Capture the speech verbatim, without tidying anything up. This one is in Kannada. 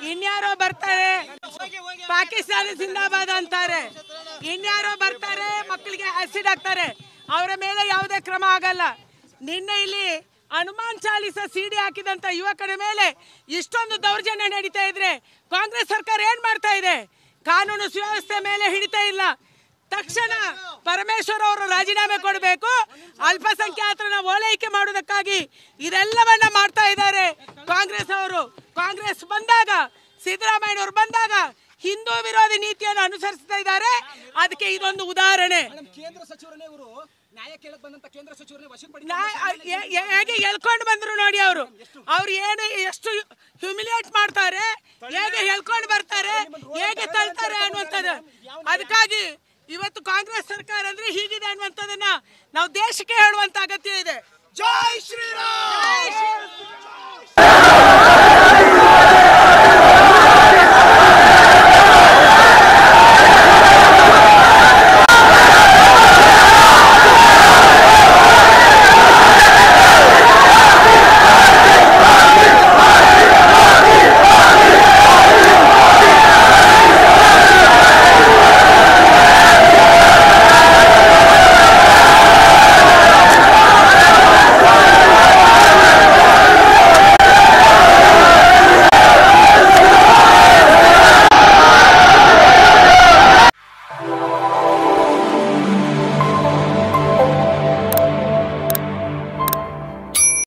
ಇನ್ಯಾರೋ ಬರ್ತಾರೆ ಪಾಕಿಸ್ತಾನ ಜಿಂದಾಬಾದ್ ಅಂತಾರೆ, ಇನ್ಯಾರೋ ಬರ್ತಾರೆ ಮಕ್ಕಳಿಗೆ ಆಸಿಡ್ ಹಾಕ್ತಾರೆ, ಅವರ ಮೇಲೆ ಯಾವುದೇ ಕ್ರಮ ಆಗಲ್ಲ. ನಿನ್ನೆ ಇಲ್ಲಿ ಹನುಮಾನ್ ಚಾಲಿಸ ಸಿಡಿ ಹಾಕಿದಂತ ಯುವಕರ ಮೇಲೆ ಇಷ್ಟೊಂದು ದೌರ್ಜನ್ಯ ನಡೀತಾ ಇದ್ರೆ ಕಾಂಗ್ರೆಸ್ ಸರ್ಕಾರ ಏನ್ ಮಾಡ್ತಾ ಇದೆ? ಕಾನೂನು ಸುವ್ಯವಸ್ಥೆ ಮೇಲೆ ಹಿಡಿತಾ ಇಲ್ಲ. ತಕ್ಷಣ ಪರಮೇಶ್ವರ್ ಅವರು ರಾಜೀನಾಮೆ ಕೊಡಬೇಕು. ಅಲ್ಪಸಂಖ್ಯಾತರನ್ನ ಓಲೈಕೆ ಮಾಡುವುದಕ್ಕಾಗಿ ಇದೆಲ್ಲವನ್ನ ಮಾಡ್ತಾ ಇದ್ದಾರೆ ಕಾಂಗ್ರೆಸ್ ಅವರು. ಕಾಂಗ್ರೆಸ್ ಬಂದಾಗ, ಸಿದ್ದರಾಮಯ್ಯನವರು ಬಂದಾಗ ಹಿಂದೂ ವಿರೋಧಿ ನೀತಿಯನ್ನು ಅನುಸರಿಸ್ತಾ ಇದ್ದಾರೆ. ಅದಕ್ಕೆ ಇದೊಂದು ಉದಾಹರಣೆ. ಕೇಂದ್ರ ಸಚಿವರೇ ಇವರು ನ್ಯಾಯ ಕೇಳಕ್ ಬಂದಂತ ಕೇಂದ್ರ ಸಚಿವರೇ ಹೇಗೆ ಹೇಳ್ಕೊಂಡು ಬಂದ್ರು ನೋಡಿ. ಅವರು ಅವ್ರು ಏನು ಎಷ್ಟು ಹ್ಯೂಮಿಲಿಯೇಟ್ ಮಾಡ್ತಾರೆ, ಹೇಗೆ ಹೇಳ್ಕೊಂಡು ಬರ್ತಾರೆ, ಹೇಗೆ ತಳ್ತಾರೆ ಅನ್ನುವಂಥದ್ದು. ಅದಕ್ಕಾಗಿ ಇವತ್ತು ಕಾಂಗ್ರೆಸ್ ಸರ್ಕಾರ ಅಂದ್ರೆ ಹೀಗಿದೆ ಅನ್ನುವಂಥದ್ದನ್ನ ನಾವು ದೇಶಕ್ಕೆ ಹೇಳುವಂತ ಅಗತ್ಯ ಇದೆ. ಜೈ ಶ್ರೀರಾಮ್.